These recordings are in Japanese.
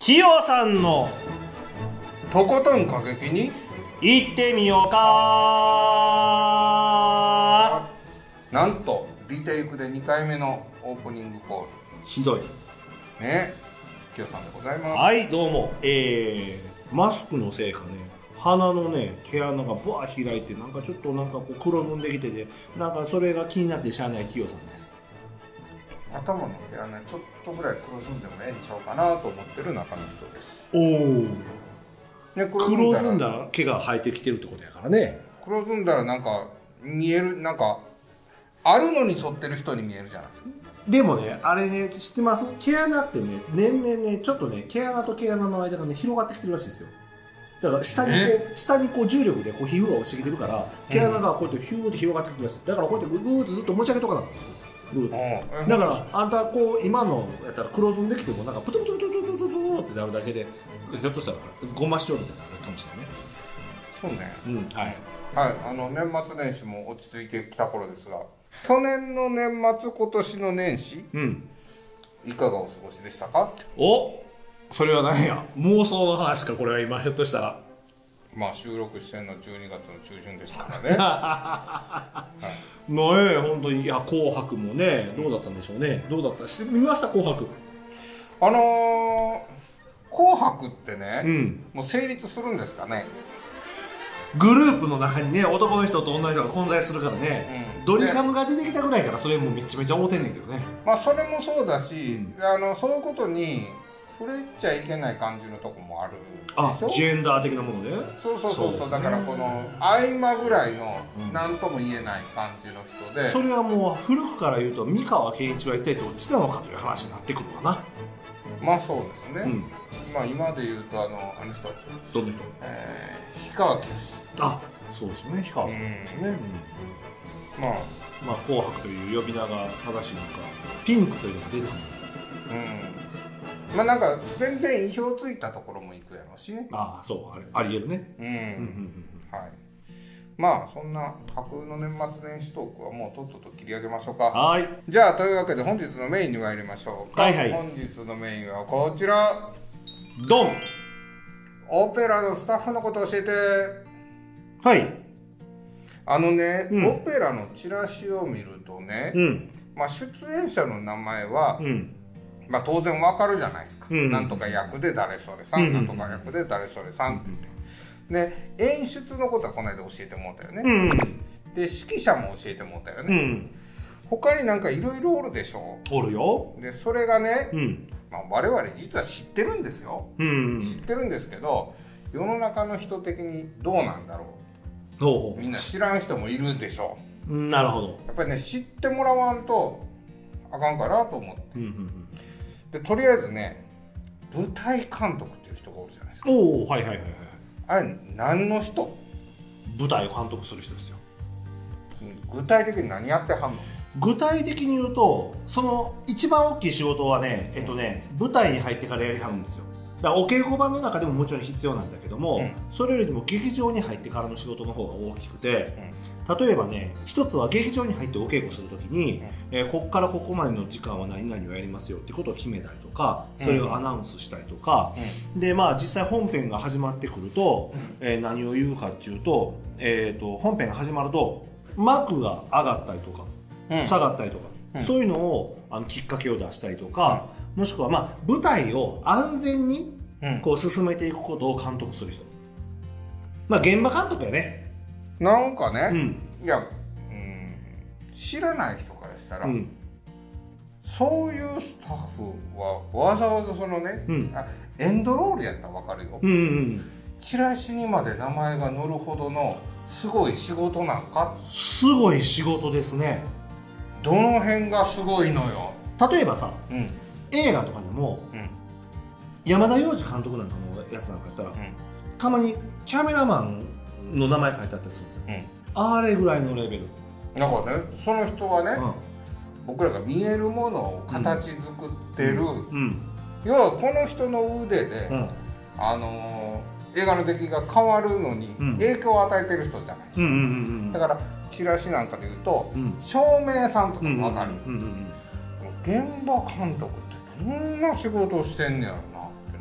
キヨさんのとことん過激に行ってみようか。 なんとリテイクで2回目のオープニングコールひどいね、きよさんでございます。 はいどうも、マスクのせいかね、鼻のね毛穴がブワー開いて、なんかちょっとなんかこう黒ずんできてて、なんかそれが気になってしゃあないきよさんです。 頭の毛穴ちょっとぐらい黒ずんでもええんちゃうかなと思ってる中の人です。 おお、 ね、 黒ずんだら毛が生えてきてるってことやからね。 黒ずんだらなんか見える、なんかあるのに沿ってる人に見えるじゃないですか。 でもね、あれね、知ってます？毛穴ってね、年々ね、ちょっとね、毛穴と毛穴の間がね、広がってきてるらしいですよ。だから下にこう重力でこう皮膚が落ちてきてるから、毛穴がこうやってヒューって広がってきてるらしい。だからこうやってグーってずっと持ち上げとかなかったんですよ。だからあんたこう今のやったら黒ずんできてもなんかプトプトプトプトプトプトってなるだけで、ひょっとしたらごま塩みたいになるかもしれないね。 そうね、 はいはい、年末年始も落ち着いてきた頃ですが、去年の年末今年の年始、いかがお過ごしでしたか？ お、それは何や、妄想の話かこれは。今ひょっとしたらまあ収録してるのは12月の中旬ですからね。 もう本当に、いや紅白もね、どうだったんでしょうね。どうだった、見ました紅白？ 紅白ってね、もう成立するんですかね。 グループの中にね、男の人と女の人が混在するからね、ドリカムが出てきたぐらいからそれもめちゃめちゃ思ってんねんけどね。まあそれもそうだし、そういうことに触れちゃいけない感じのとこもあるでしょ。 ジェンダー的なもので、 そう、だからこの合間ぐらいの何とも言えない感じの人で、 それはもう古くから言うと三河圭一は一体どっちなのかという話になってくるわな。 まあそうですね、まあ今で言うとあの人、 どんな人？ 氷川きよし。 あ、そうですね、氷川さんですね。まあ紅白という呼び名が正しいのか、ピンクというのが出てくるのか。 まあなんか全然意表ついたところも行くやろうしね。 ああ、そう、ありえるね。 はい。まあそんな架空の年末年始トークはもうとっとと切り上げましょうか。 はい。 じゃあというわけで本日のメインに参りましょうか。 はいはい。 本日のメインはこちら。 ドン。 オペラのスタッフのこと教えて。 はい。 オペラのチラシを見るとね、まあ出演者の名前は、まあ当然わかるじゃないですか。なんとか役で誰それさん、なんとか役で誰それさんって言って。で演出のことはこの間教えてもらったよね。で指揮者も教えてもらったよね。他になんかいろいろおるでしょ。 おるよ。 でそれがね、まあ我々実は知ってるんですよ。知ってるんですけど、世の中の人的にどうなんだろう。みんな知らん人もいるでしょ。 なるほど。 やっぱりね、知ってもらわんとあかんかなと思って。でとりあえずね、舞台監督っていう人がおるじゃないですか。 おお、はいはいはいはい。 あれ何の人？ 舞台を監督する人ですよ。 具体的に何やってはんの？ 具体的に言うと、その一番大きい仕事はね、舞台に入ってからやりはるんですよ。だからお稽古場の中でももちろん必要なんだけども、それよりも劇場に入ってからの仕事の方が大きくて、例えばね、一つは劇場に入ってお稽古するときに、こっからここまでの時間は何々をやりますよってことを決めたりとか、それをアナウンスしたりとか、でまあ実際本編が始まってくると、何を言うかっていうと、本編が始まると幕が上がったりとか、下がったりとか、そういうのをきっかけを出したりとか、もしくはまあ舞台を安全にこう進めていくことを監督する人、まあ現場監督やね。 なんかね、いや、知らない人からしたら、そういうスタッフはわざわざそのね、エンドロールやったら分かるよ。チラシにまで名前が載るほどのすごい仕事なんか。 すごい仕事ですね。 どの辺がすごいのよ。 例えばさ、映画とかでも、山田洋次監督なんかのやつなんかやったら、たまにキャメラマンの名前書いてあったりするんですよ。あれぐらいのレベル。 なんかね、その人はね、僕らが見えるものを形作ってる、要はこの人の腕で、映画の出来が変わるのに影響を与えてる人じゃないですか。だからチラシなんかで言うと、照明さんとかも分かる。現場監督ってどんな仕事をしてんねやろなって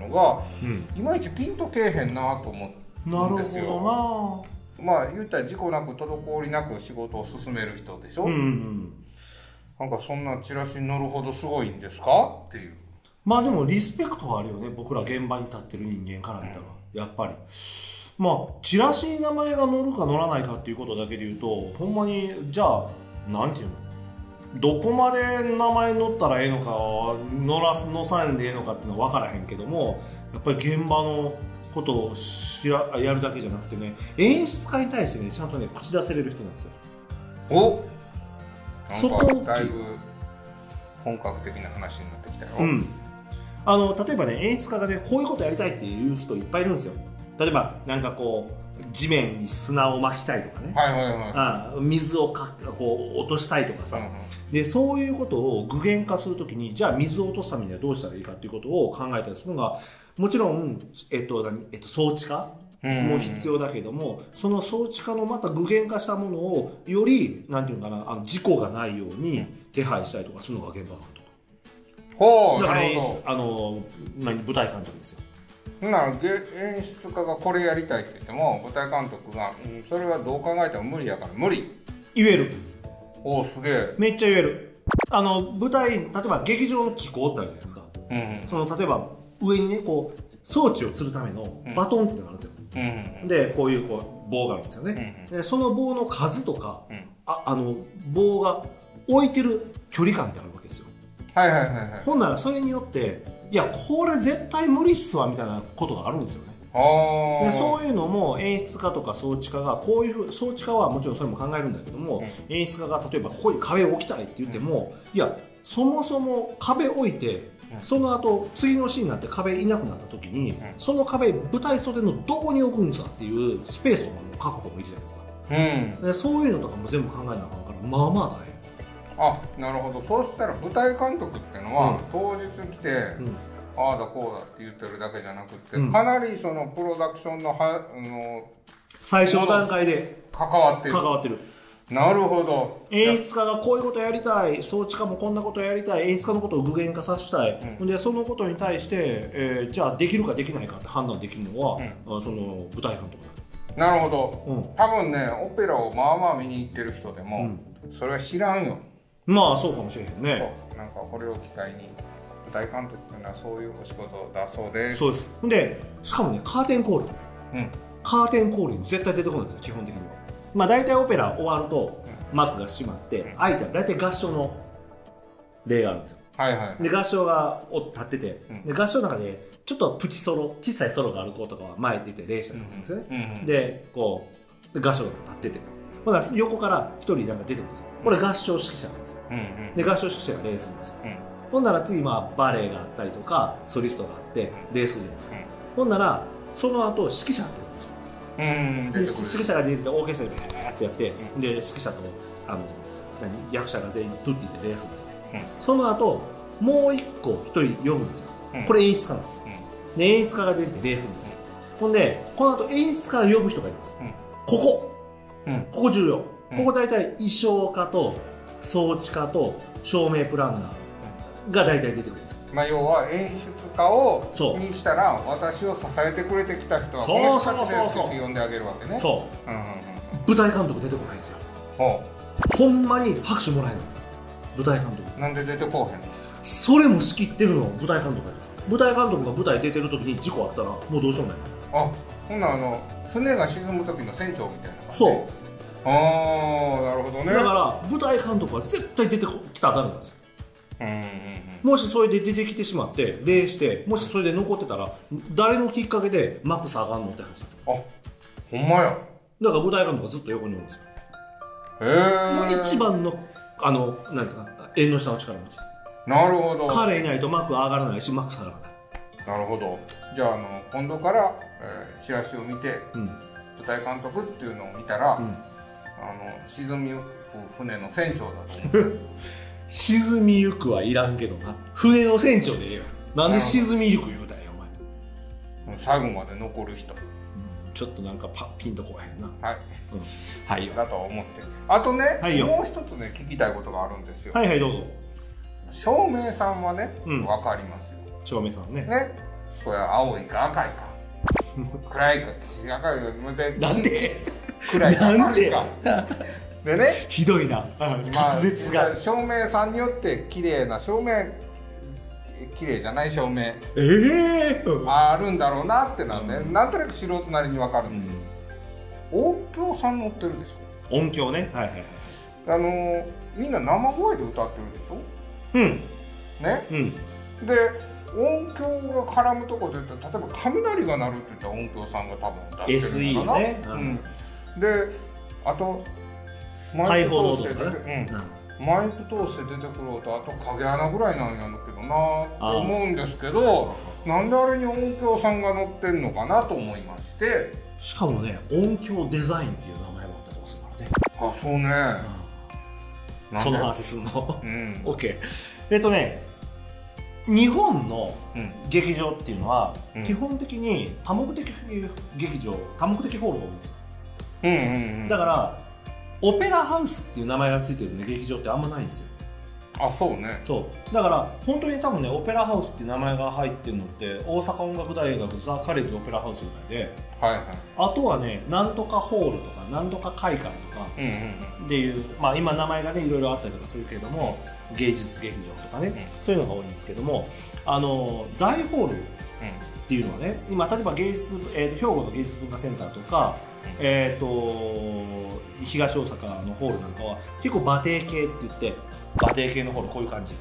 のが、いまいちピンとけえへんなと思うんですよ。 なるほどな。まあ言ったら事故なく滞りなく仕事を進める人でしょ。なんかそんなチラシに載るほどすごいんですかっていう。 まあでもリスペクトはあるよね、僕ら現場に立ってる人間から見たら、やっぱり。まあチラシに名前が載るか載らないかっていうことだけで言うと、ほんまにじゃあなんていうの、どこまで名前載ったらええのか載さんでええのかっていうのは分からへんけども、やっぱり現場のことをやるだけじゃなくてね、演出家に対してねちゃんとね口出せれる人なんですよ。 お、そこだいぶ本格的な話になってきたよ。 例えばね、演出家がねこういうことやりたいっていう人いっぱいいるんですよ。例えばなんかこう地面に砂をまきたいとかね、水をこう落としたいとかさ、でそういうことを具現化するときに、じゃあ水を落とすためにはどうしたらいいかっていうことを考えたりするのが、もちろん、装置化も必要だけども、その装置化のまた具現化したものをよりなんていうのかな、事故がないように手配したりとかするのが現場監督。だから舞台監督ですよ。 なら演出家がこれやりたいって言っても舞台監督が、それはどう考えても無理やから無理言える。 おお、すげえ。 めっちゃ言える。舞台、例えば劇場の機構ってあるじゃないですか。例えば上にねこう装置を吊るためのバトンっていうのがあるんですよ。でこういう棒があるんですよね。でその棒の数とか、棒が置いてる距離感ってあるわけですよ。ほんならそれによって、いやこれ絶対無理っすわみたいなことがあるんですよね。でそういうのも演出家とか装置家がこういう装置家はもちろんそれも考えるんだけども、演出家が例えばここに壁を置きたいって言っても、いやそもそも壁置いて、その後次のシーンになって壁いなくなった時に、その壁舞台袖のどこに置くんですかっていうスペースとかも確保もいいじゃないですか。でそういうのとかも全部考えなあかんから、まあまあ大変。 なるほど。そうしたら舞台監督っていうのは、当日来て、ああだこうだって言ってるだけじゃなくて、かなりそのプロダクションの最初の段階で関わってる。なるほど。 演出家がこういうことやりたい、装置家もこんなことやりたい、演出家のことを具現化させたい、でそのことに対して、じゃあできるかできないかって判断できるのは、その舞台監督だ。なるほど。多分ね、オペラをまあまあ見に行ってる人でも、それは知らんよ。 まあそうかもしれへんね。 なんかこれを機会に舞台監督っていうのはそういうお仕事だそうです。 そうです。でしかもね、カーテンコール、カーテンコールに絶対出てこないんですよ、基本的には。まあ大体オペラ終わると幕が閉まって開いたら大体合唱の例があるんですよ。で合唱が立ってて、で合唱の中でちょっとプチソロ、小さいソロがある子とかは前に出て礼したりするんですよね。でこう合唱が立ってて、ほら横から一人なんか出てくるんですよ。これ合唱指揮者なんですよ。で合唱指揮者が礼するんですよ。ほんなら次バレエがあったりとかソリストがあって礼するじゃないですか。ほんならその後指揮者が出てくるんですよ。で指揮者が出てきてオーケストラでバーってやって、で指揮者と役者が全員トゥッティって礼するんですよ。その後もう一人呼ぶんですよ。これ演出家なんです。で演出家が出てきて礼するんですよ。ほんでこの後演出家が呼ぶ人がいるんです。ここ重要。ここ大体衣装家と装置家と照明プランナーが大体出てくるんですよ。 要は演出家にしたら私を支えてくれてきた人はこの人たちですって呼んであげるわけね。舞台監督出てこないんですよ。ほんまに拍手もらえないんです、舞台監督。 なんで出てこうへんの？ それも仕切ってるの舞台監督だから。舞台監督が舞台出てる時に事故あったらもうどうしようもない。 ほんなら船が沈む時の船長みたいな感じ。 そう。 なるほどね。 だから舞台監督は絶対出てきたらダメなんですよ。もしそれで出てきてしまって礼して、もしそれで残ってたら誰のきっかけで幕下がんのって話だった。 ほんまや。 だから舞台監督がずっと横におるんですよ。もう一番のなんですか、縁の下の力持ち。 なるほど。 彼いないと幕上がらないし幕下がらない。 なるほど。じゃあ今度から、チラシを見て、舞台監督っていうのを見たら、沈みゆく船の船長だと思う。 沈みゆくはいらんけどな、船の船長でええよ。なんで沈みゆく言うたんやお前。最後まで残る人。 ちょっとなんかピンとこへんな。 はいだと思って。あとね、もう一つね聞きたいことがあるんですよ。 はいどうぞ。 照明さんはね、わかりますよ。 照明さんね。 そうや、青いか赤いか暗いか赤いかなんで暗いか明るいかでね、 ひどいな、滑舌が。 照明さんによって綺麗な照明、綺麗じゃない照明あるんだろうなってなんで、なんとなく素人なりに分かるんですよ。音響さん乗ってるでしょ。音響ね、はいはい。 みんな生声で歌ってるでしょ。 うんね、うん、で音響が絡むとこで言ったら、例えば雷が鳴るって言ったら音響さんが多分出してるのかな。 SE ね、 うん、であとマイク通してマイク通して出てくる音、あと影穴ぐらいなんやけどなと思うんですけど、なんであれに音響さんが乗ってんのかなと思いまして。 しかもね、音響デザインっていう名前もあったりとかするからね。 あ、そうね、 うん、その話すんの、うん、OK。日本の劇場っていうのは、うん、基本的に多目的劇場、多目的ホールが多いんですよ、うんうんうん、だからオペラハウスっていう名前がついてる、ね、劇場ってあんまないんですよ。 あ、そうね。 そうだから本当に多分ね、オペラハウスっていう名前が入ってるのって大阪音楽大学ザ・カレッジオペラハウスぐらいで、はいはい、あとはね、なんとかホールとかなんとか会館とかっていう、まあ、今名前がねいろいろあったりとかするけれども、芸術劇場とかね、そういうのが多いんですけども、大ホールっていうのはね、今例えば芸術、兵庫の芸術文化センターとか、東大阪のホールなんかは結構馬蹄系って言って、馬蹄系のホールこういう感じ、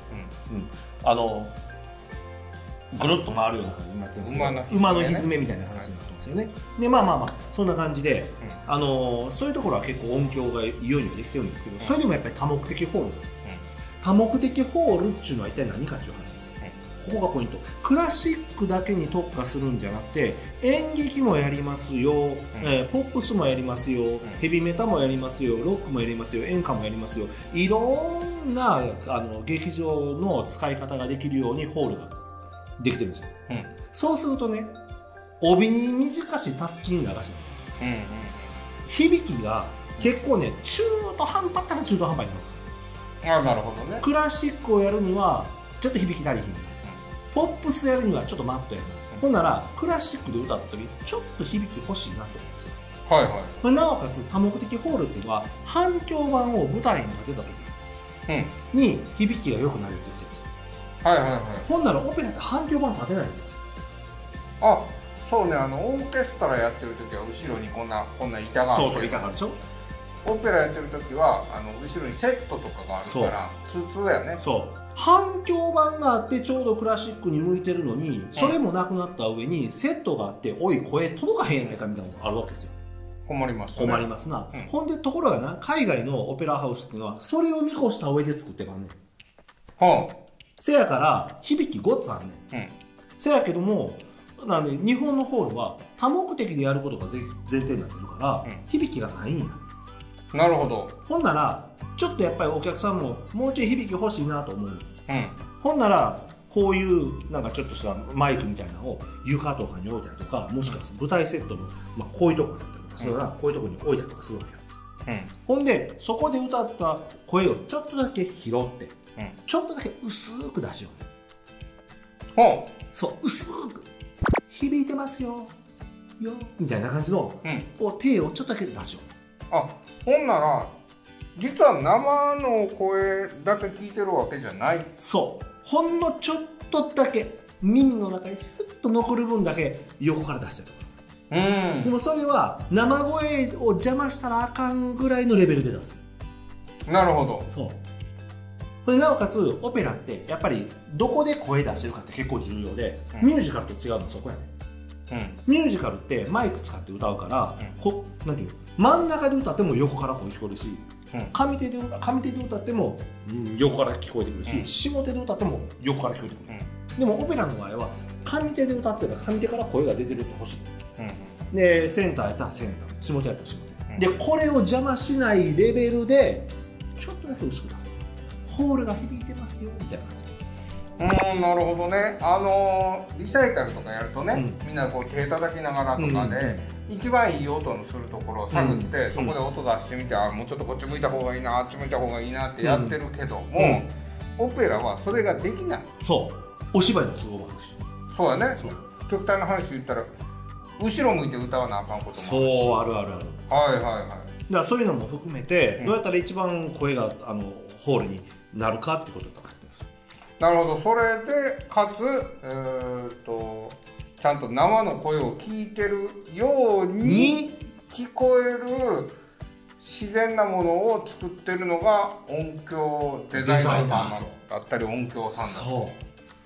ぐるっと回るような感じになってるんですけど、馬のひづめみたいな形になってますよね。でまあそんな感じで、そういうところは結構音響が良いにはできてるんですけど、それでもやっぱり多目的ホールです。多目的ホールっていうのは一体何かっていう話ですよ。ここがポイント。クラシックだけに特化するんじゃなくて、演劇もやりますよ、ポップスもやりますよ、ヘビメタもやりますよ、ロックもやりますよ、演歌もやりますよ、いろんな劇場の使い方ができるようにホールができてるんですよ、そうするとね、帯に短したすきに流します、響きが結構ね、中途半端ったら中途半端になります。 あ、なるほどね。 クラシックをやるにはちょっと響き足りひん、ポップスやるにはちょっとマットやな、ほんならクラシックで歌った時ちょっと響き欲しいなと思うんですよ。はいはい。なおかつ多目的ホールっていうのは反響板を舞台に立てた時に響きが良くなるって言ってるんですよ。はいはいはい。ほんならオペラって反響板立てないんですよ。 あ、そうね、オーケストラやってる時は後ろにこんな板がある。 そうそう、板があるでしょ。 オペラやってる時は後ろにセットとかがあるから通やね。 そう、反響板があってちょうどクラシックに向いてるのに、それもなくなった上にセットがあって、おい声届かへんやないかみたいなのがあるわけですよ。 困りますね。 困りますな、ほんでところがな、海外のオペラハウスっていうのはそれを見越した上で作ってまんねん。せやから響きごっつあんねん、せやけどもなんで日本のホールは多目的でやることが前提になってるから、響きがないんや。 なるほど。 ほんならちょっとやっぱりお客さんももうちょい響き欲しいなと思う、ほんならこういうなんかちょっとしたマイクみたいなのを床とかに置いたりとか、もしくは舞台セットの、こういうところだったりとかするから、こういうところに置いたりとかするわけよ、ほんでそこで歌った声をちょっとだけ拾って、ちょっとだけ薄く出しよう、そう薄く響いてますよみたいな感じの、手をちょっとだけ出しよう。 あ、ほんなら実は生の声だけ聞いてるわけじゃない。 そう、ほんのちょっとだけ耳の中にふっと残る分だけ横から出したりとか、でもそれは生声を邪魔したらあかんぐらいのレベルで出す。 なるほど。 そう、これなおかつオペラってやっぱりどこで声出してるかって結構重要で、ミュージカルと違うのそこやね。ミュージカルってマイク使って歌うから、なんていうの、真ん中で歌っても横から声聞こえるし、上手で歌っても、横から聞こえてくるし、下手で歌っても横から聞こえてくる、でもオペラの場合は上手で歌ってたら上手から声が出てるってほしい、でセンターやったらセンター、下手やったら下手、でこれを邪魔しないレベルでちょっとだけ薄く出す、ホールが響いてますよみたいな感じ。 なるほどね。リサイタルとかやるとね、みんなこう手叩きながらとかで、一番いい音のするところを探って、そこで音出してみて、もうちょっとこっち向いた方がいいな、あっち向いた方がいいなってやってるけども、オペラはそれができない。 そう、お芝居の都合もあるし。 そうだね。 極端な話言ったら後ろ向いて歌わなあかんこともあるし。 そう、あるあるある。 はいはいはい。 だからそういうのも含めて、どうやったら一番声がホールになるかってこととかです。 なるほど。それでかつちゃんと生の声を聞いてるように聞こえる自然なものを作ってるのが音響デザイナーさんだったり音響さんだったり。そう。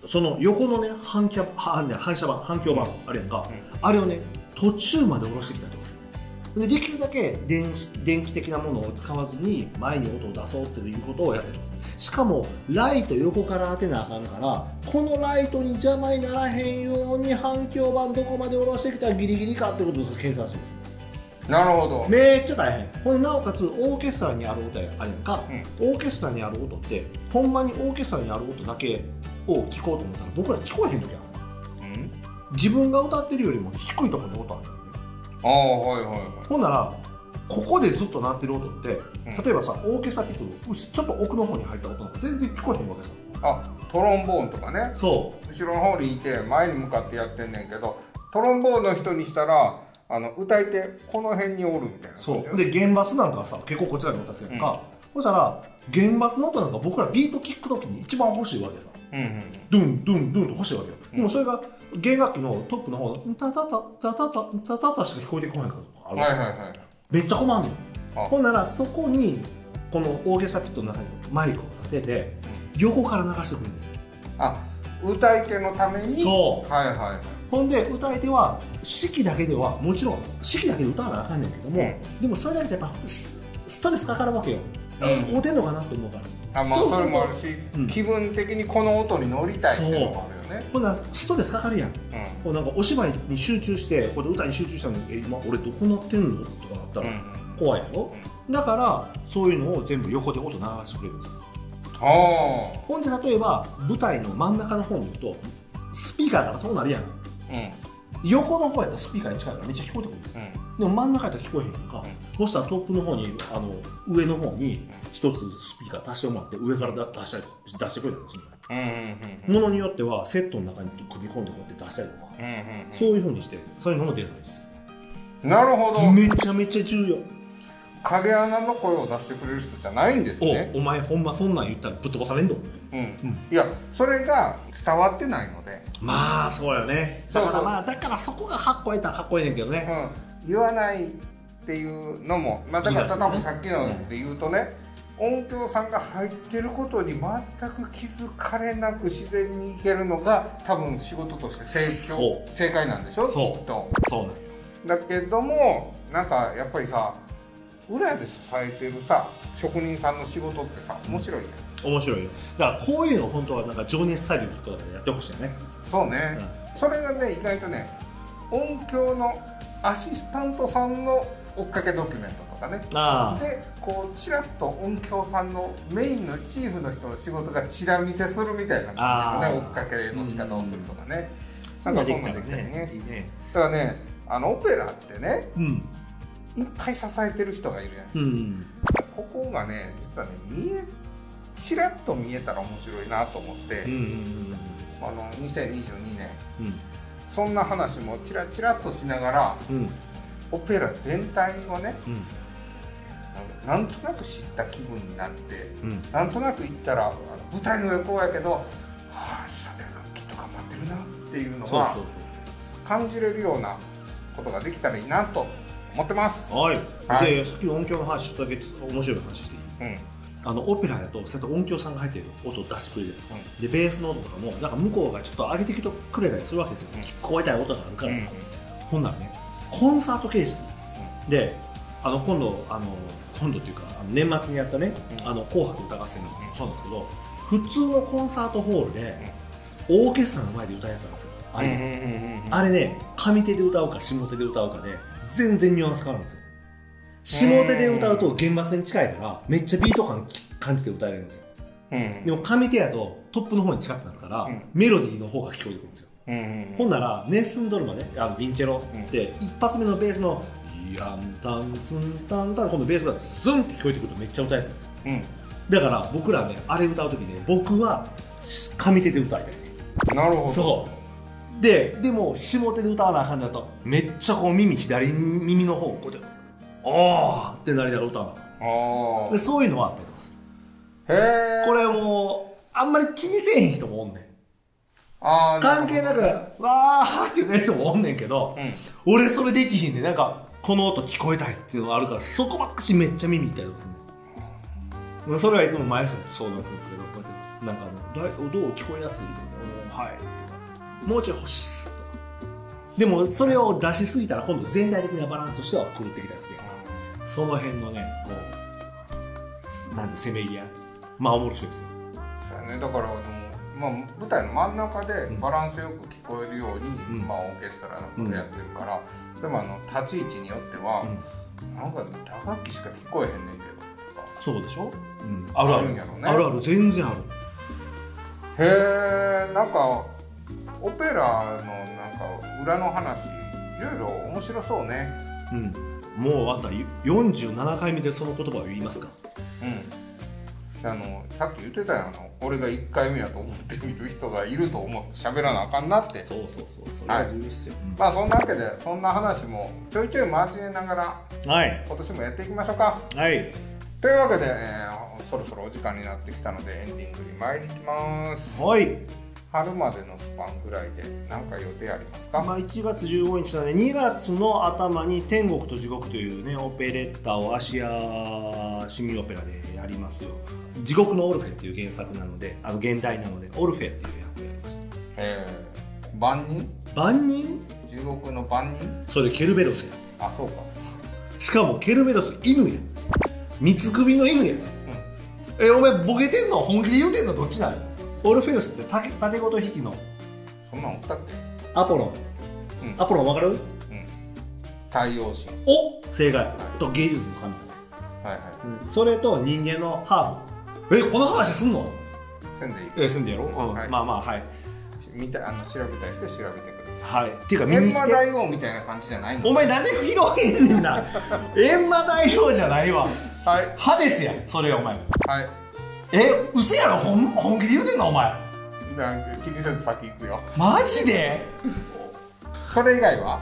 その横のね反響板あるやんか、あれをね途中まで下ろしてきたりとかする。できるだけ電気的なものを使わずに前に音を出そうっていうことをやってるんです。しかもライト横から当てなあかんから、このライトに邪魔にならへんように反響板どこまで下ろしてきたらギリギリかってことを計算してるんです。 なるほど。 めっちゃ大変。ほんでなおかつオーケストラにある音やあれやんか、オーケストラにある音ってほんまにオーケストラにある音だけを聞こうと思ったら僕ら聞こえへん時ある。自分が歌ってるよりも低いところに音あるよね。 ああ、はいはいはい。 ほんならここでずっと鳴ってる音って、例えばさオーケストラピットのちょっと奥の方に入った音なんか全然聞こえへんわけさ。 あ、トロンボーンとかね。 そう。 後ろの方にいて前に向かってやってんねんけど、トロンボーンの人にしたら歌い手この辺におるみたいな。 そうで弦バスなんかはさ結構こちらに音するやんか、そしたら弦バスの音なんか僕らビート聞くときに一番欲しいわけさ。ドゥンドゥンドゥンと欲しいわけよ。でもそれが弦楽器のトップの方のタタタタタタタタタしか聞こえてこないからある。はいはいはい。めっちゃ困んねん。ほんならそこにこのオーケストラピットの中にマイクを立てて横から流してくれる。 あ、歌い手のために。 そう。 はいはいはい。 ほんで歌い手は指揮だけではもちろん指揮だけで歌わなあかんねんけども、でもそれだけでやっぱストレスかかるわけよ。合うてんのかなと思うから。 あ、まあそれもあるし、気分的にこの音に乗りたいっていうのもあるよね。 ほんならストレスかかるやん。こうなんかお芝居に集中してこれ歌に集中したのに今俺どこなってんのとかなったら怖いやろ。だからそういうのを全部横で音流してくれるんです。ほんで例えば舞台の真ん中の方に行くとスピーカーからそうなるやん。横の方やったらスピーカーに近いからめっちゃ聞こえてくる。でも真ん中やったら聞こえへんやんか。そしたらトップの方に上の方に一つスピーカー足してもらって上から出してくれたりするものによってはセットの中に組み込んでこうやって出したりとか、そういうふうにしてそういうのもデザインして。なるほど。めちゃめちゃ重要。 影穴の声を出してくれる人じゃないんですね。 お前ほんまそんなん言ったらぶっ飛ばされんの。 いやそれが伝わってないので。 まあそうよね。だからそこがかっこええったらかっこええねんけどね。 言わないっていうのも、だから多分さっきので言うとね、音響さんが入ってることに全く気づかれなく自然にいけるのが多分仕事として正解なんでしょ。 そうだけどもなんかやっぱりさ裏で支えてるさ職人さんの仕事ってさ面白いね。 面白いよ。だからこういうの本当はなんか情熱大陸とかでやってほしいよね。 そうね、それがね意外とね音響のアシスタントさんの追っかけドキュメントとかねでこうちらっと音響さんのメインのチーフの人の仕事がちら見せするみたいな感じのね追っかけの仕方をするとかね、なんかそんなできたりね。だからねオペラってね、いっぱい支えてる人がいるじゃないですか。ここがね実はねちらっと見えたら面白いなと思って2022年、そんな話もチラチラっとしながら、オペラ全体をね、なんとなく知った気分になって、なんとなく言ったら舞台の横やけど、下できっと頑張ってるなっていうのが感じれるようなことができたらいいなと思ってます。 はい。で、さっきの音響の話ちょっとだけ面白い話していい？オペラやとそうやって音響さんが入ってる音を出してくれるじゃないですか。でベースの音とかもだから向こうがちょっと上げてきてくれたりするわけですよ。聞こえたい音があるからさ。ほんならねコンサート形式で今度っていうか年末にやったね紅白歌合戦のそうなんですけど、普通のコンサートホールでオーケストラの前で歌うやつなんですよ。あれね上手で歌うか下手で歌うかで全然ニュアンス変わるんですよ。下手で歌うと弦バスに近いからめっちゃビート感じて歌えるんですよ。でも上手やとトップの方に近くなるから、メロディーの方が聞こえてくるんですよ。ほんならネッスンドルマねヴィンチェロって一発目のベースのヤンタンツンタンタン今度ベースがズンって聞こえてくるとめっちゃ歌いやすいんですよ。だから僕らねあれ歌う時ね僕は上手で歌いたいね。 なるほど。 そうでも下手で歌わなあかんだとめっちゃこう左耳の方をこうやって「ああ!」ってなりながら歌わなあかん。でそういうのはあったりとかする。へえ。これもうあんまり気にせえへん人もおんねん。関係なく「わー」って言う人もおんねんけど、俺それできひんねん。なんかこの音聞こえたいっていうのがあるから、そこばっかしめっちゃ耳いったりとかするねん。それはいつも前さんと相談するんですけど、こうやってなんかどう聞こえやすいとか、はいとか、もうちょい欲しいっすとか。でもそれを出しすぎたら今度全体的なバランスとしては狂ってきたりして、その辺のねこうなんてせめぎ合い、まあ面白いですよ。 そうやね。だからまあ、舞台の真ん中でバランスよく聞こえるように、まあ、オーケストラのことやってるから、でも立ち位置によっては、なんか打楽器しか聞こえへんねんけどとか。 そうでしょ、 あるんやろね。 あるある、全然ある。 へえ。なんかオペラのなんか裏の話いろいろ面白そうね。 もうあんた47回目でその言葉を言いますか。 さっき言ってたやん、俺が1回目やと思って見る人がいると思って喋らなあかんなって。 そうそれは重要っすよ。 まあそんなわけでそんな話もちょいちょい交えながら、今年もやっていきましょうか。というわけで、そろそろお時間になってきたのでエンディングに参ります。春までのスパンぐらいで何か予定ありますか。 1月15日なので2月の頭に天国と地獄というねオペレッタを芦屋市民オペラでやりますよ。地獄のオルフェっていう原作なので現代なのでオルフェっていう役をやります。万人地獄の万人。 それケルベロスや。 そうか。 しかもケルベロス犬や。三つ首の犬や。お前ボケてんの本気で言うてんのどっちなの。オルフェウスって盾ごと引きの。 そんなんおったっけ。 アポロン。アポロンわかる。 太陽神。 正解。と芸術の神様。それと人間のハーフ。この話すんの。 せんでいい。 せんでやろ。まあまあはい。 調べたい人調べてください。っていうか見に来て。閻魔大王みたいな感じじゃないの。 お前なんで広いんねんな。閻魔大王じゃないわ。ハデスや。それお前。うせやろ。本気で言うてんのお前。 気にせず先行くよ。 マジで。 それ以外は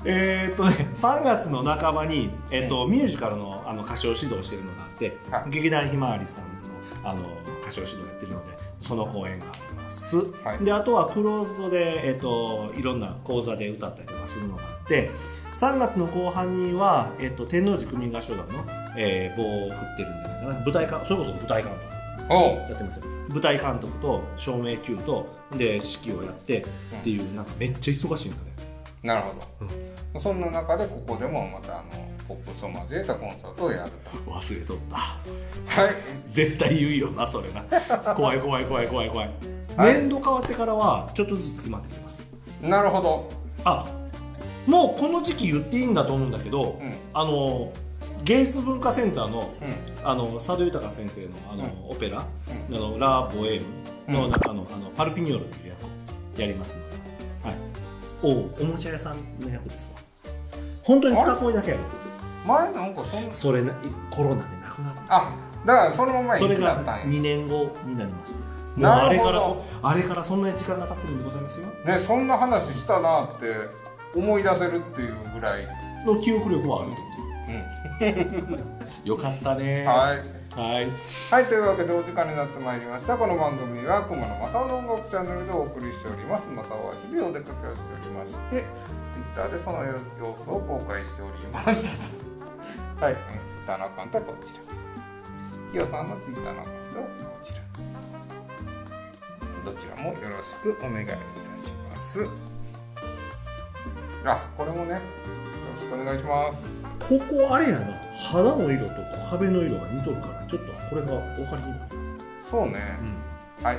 3月の半ばにミュージカルの歌唱指導してるのがあって、劇団ひまわりさんの歌唱指導やってるのでその公演があります。であとはクローズドでいろんな講座で歌ったりとかするのがあって、3月の後半には天王寺区民合唱団の棒を振ってるんじゃないかな。それこそ舞台監督やってますよ。舞台監督と照明級とで指揮をやってっていうなんかめっちゃ忙しいんだね。 なるほど。そんな中でここでもまたポップスを交えたコンサートをやると。 忘れとった。絶対言うよなそれな。怖い。年度変わってからはちょっとずつ決まってきます。 なるほど。 もうこの時期言っていいんだと思うんだけど、芸術文化センターの佐渡豊先生のオペララ・ボエームの中のパルピニョールという役をやりますので、おもちゃ屋さんの役ですわ。本当に2声だけやる。 前なんかそれコロナで亡くなった。 だからそのままそれが2年後になりまして、もうあれからそんなに時間が経ってるんでございますよね。そんな話したなって思い出せるっていうぐらいの記憶力はあるってこと。よかったね。 はいというわけでお時間になってまいりました。この番組は熊野正雄の音楽チャンネルでお送りしております。正雄は日々お出かけをしておりまして、Twitter でその様子を公開しておりますTwitter のアカウントはこちら、ひよさんの Twitter のアカウントはこちら、どちらもよろしくお願いいたします。これもねよろしくお願いします。 ここあれやな、肌の色と壁の色が似とるからちょっとこれが分かりにくい。 そうね、はい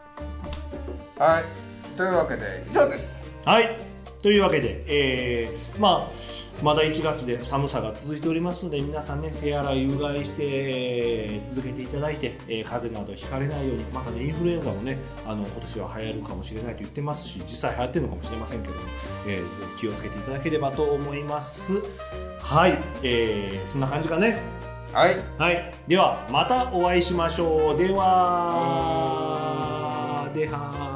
というわけで以上です。 というわけで、まだ1月で寒さが続いておりますので、皆さんね手洗いうがいして、続けていただいて、風邪などひかれないように。またねインフルエンザもね今年は流行るかもしれないと言ってますし、実際流行ってるのかもしれませんけども、気をつけていただければと思います。そんな感じかね。ではまたお会いしましょう。では